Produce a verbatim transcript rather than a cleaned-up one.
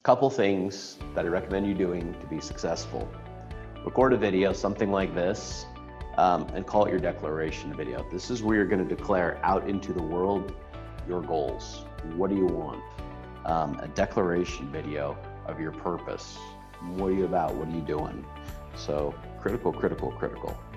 Couple things that I recommend you doing to be successful. Record a video, something like this, um, and call it your declaration video. This is where you're going to declare out into the world your goals. What do you want? Um, a declaration video of your purpose. What are you about? What are you doing? So critical, critical, critical.